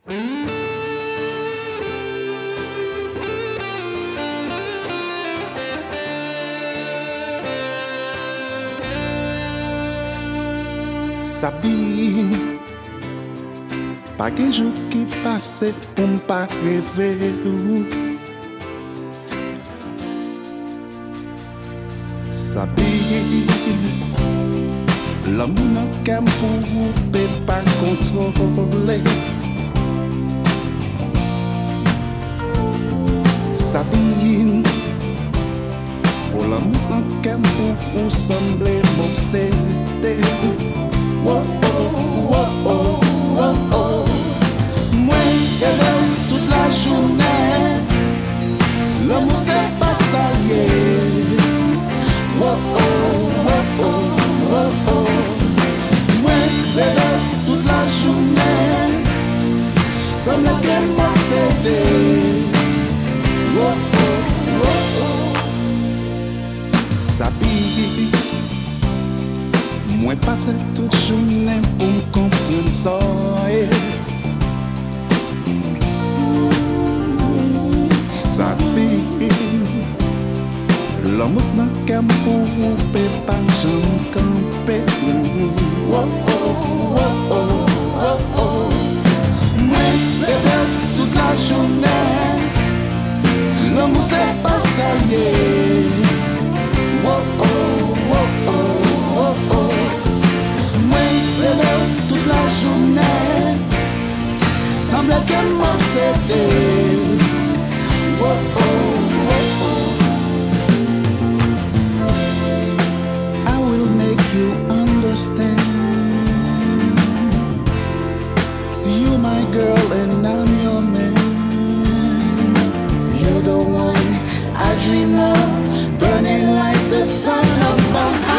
Sabine, pas qu'un jour qui passe pour ne pas rêver. Sabine, l'homme n'a qu'un pour ne pas contrôler. Sabine, pour l'homme n'a qu'un pour sembler m'obséder. Oh oh, oh oh, oh oh. Moi, je toute la journée. L'amour c'est pas ça y est. Oh oh, oh oh, oh oh. Moi, je toute la journée. Semble que m'obséder. Oh oh, oh oh. Sabine, moi passe toute journée pour me comprendre ça. Sabine, l'amour n'a qu'un pour pas jamais camper. Oh oh, oh oh, oh oh. Moi, je toute la journée. L'amour c'est pas ça y est. Oh oh, oh oh, oh oh. Toute la journée, semble que moi c'était. Oh oh, oh oh. I will make you understand. You my girl and I'm your man. You're the one I dream of, burning like the sun above.